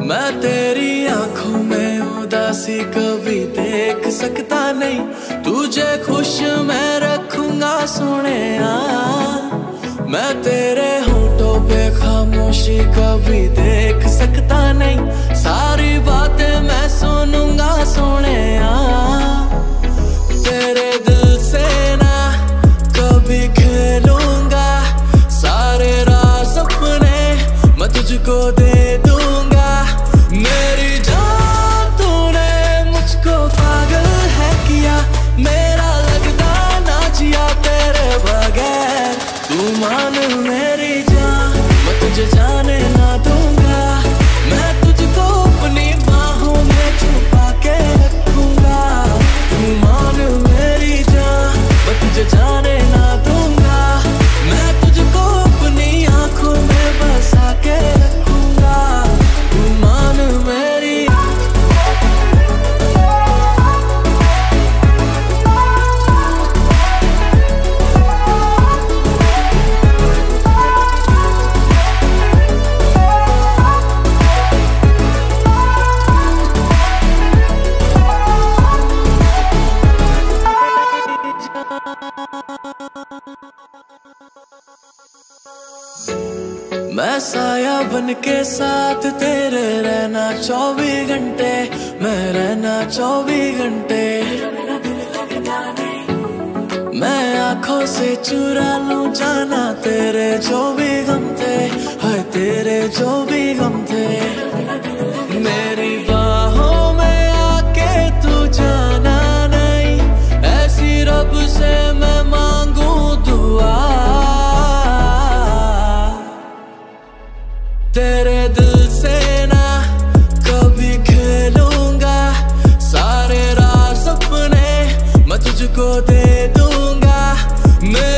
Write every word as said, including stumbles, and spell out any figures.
मैं तेरी आंखों में उदासी कभी देख सकता नहीं, तुझे खुश मैं रखूंगा सोनिया। मैं तेरे होठों पे खामोशी कभी देख सकता नहीं, सारी बातें मैं सुनूंगा सोनिया। तेरे दिल से ना कभी खेलूंगा, सारे राज अपने मैं तुझको दे दूंगा। मेरी जान तूने मुझको पागल है किया, मेरा लगता ना जिया तेरे बगैर। तू मान मेरी जान, मैं तुझे जाने ना दूंगा, मैं तुझको अपनी बाहों में छुपा के रखूंगा। तू मान मेरी जान, मैं तुझे जाने ना दूंगा, मैं तुझको अपनी आंखों में बसा के रखूंगा। तू मान मेरी मैं साया बन के साथ तेरे रहना चौबीस घंटे, मैं रहना चौबीस घंटे। मैं आंखों से चुरा लूं जाना तेरे जो भी गम थे, हाय तेरे जो भी गम थे। मेरी बाहों में आके तू जाना नहीं, ऐसी रब से मैं मांगू दुआ। तेरे दिल से ना कभी खेलूंगा, सारे राज अपने मैं तुझको दे दूंगा। मैं